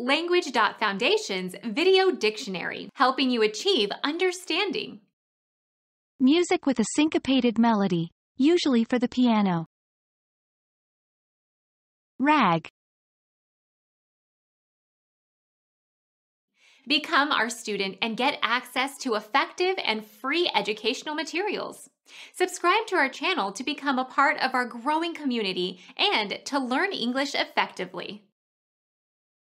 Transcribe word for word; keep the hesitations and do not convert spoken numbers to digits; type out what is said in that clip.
Language.Foundation's Video Dictionary, helping you achieve understanding. Music with a syncopated melody, usually for the piano. Rag. Become our student and get access to effective and free educational materials. Subscribe to our channel to become a part of our growing community and to learn English effectively.